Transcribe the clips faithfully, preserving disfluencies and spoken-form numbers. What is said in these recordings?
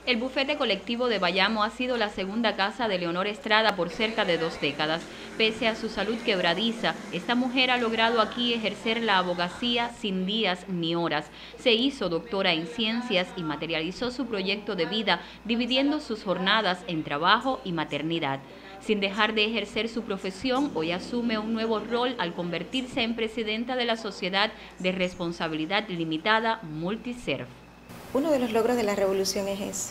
El bufete colectivo de Bayamo ha sido la segunda casa de Leonor Estrada por cerca de dos décadas. Pese a su salud quebradiza, esta mujer ha logrado aquí ejercer la abogacía sin días ni horas. Se hizo doctora en ciencias y materializó su proyecto de vida dividiendo sus jornadas en trabajo y maternidad. Sin dejar de ejercer su profesión, hoy asume un nuevo rol al convertirse en presidenta de la Sociedad de Responsabilidad Limitada Multiserv. Uno de los logros de la revolución es eso,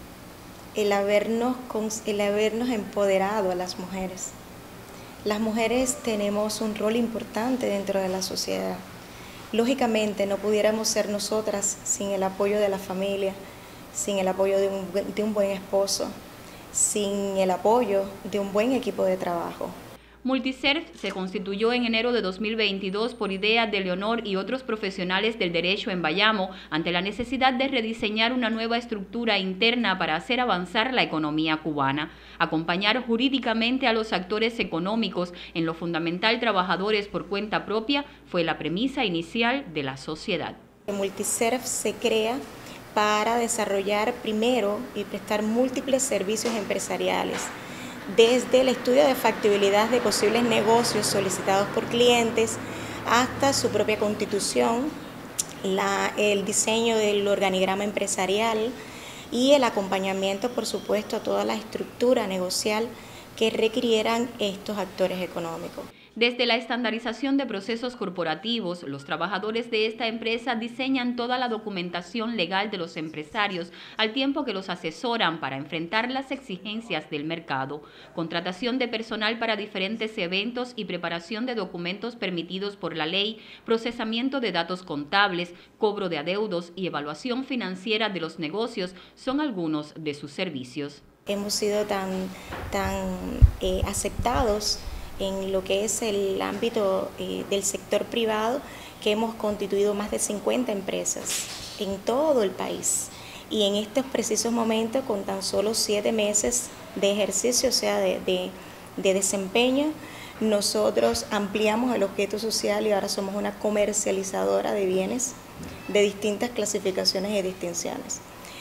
el habernos, el habernos empoderado a las mujeres. Las mujeres tenemos un rol importante dentro de la sociedad. Lógicamente no pudiéramos ser nosotras sin el apoyo de la familia, sin el apoyo de un, de un buen esposo, sin el apoyo de un buen equipo de trabajo. Multiserv se constituyó en enero de dos mil veintidós por idea de Leonor y otros profesionales del derecho en Bayamo ante la necesidad de rediseñar una nueva estructura interna para hacer avanzar la economía cubana, acompañar jurídicamente a los actores económicos en lo fundamental trabajadores por cuenta propia fue la premisa inicial de la sociedad. Multiserv se crea para desarrollar primero y prestar múltiples servicios empresariales, desde el estudio de factibilidad de posibles negocios solicitados por clientes hasta su propia constitución, la, el diseño del organigrama empresarial y el acompañamiento, por supuesto, a toda la estructura negocial que requirieran estos actores económicos. Desde la estandarización de procesos corporativos, los trabajadores de esta empresa diseñan toda la documentación legal de los empresarios, al tiempo que los asesoran para enfrentar las exigencias del mercado, contratación de personal para diferentes eventos y preparación de documentos permitidos por la ley, procesamiento de datos contables, cobro de adeudos y evaluación financiera de los negocios son algunos de sus servicios. Hemos sido tan, tan eh, aceptados en lo que es el ámbito eh, del sector privado, que hemos constituido más de cincuenta empresas en todo el país. Y en estos precisos momentos, con tan solo siete meses de ejercicio, o sea, de, de, de desempeño, nosotros ampliamos el objeto social y ahora somos una comercializadora de bienes de distintas clasificaciones y distinciones.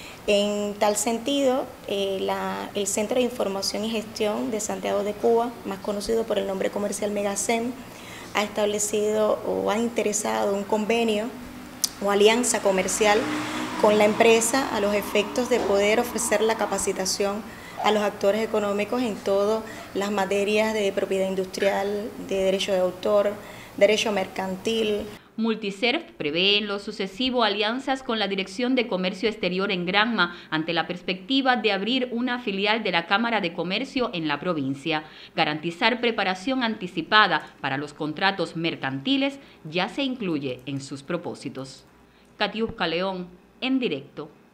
En tal sentido, eh, la, el Centro de Información y Gestión de Santiago de Cuba, más conocido por el nombre comercial Megacem, ha establecido o ha interesado un convenio o alianza comercial con la empresa a los efectos de poder ofrecer la capacitación a los actores económicos en todas las materias de propiedad industrial, de derecho de autor, derecho mercantil. Multiserv prevé en lo sucesivo alianzas con la Dirección de Comercio Exterior en Granma ante la perspectiva de abrir una filial de la Cámara de Comercio en la provincia. Garantizar preparación anticipada para los contratos mercantiles ya se incluye en sus propósitos. Katiuska León, en directo.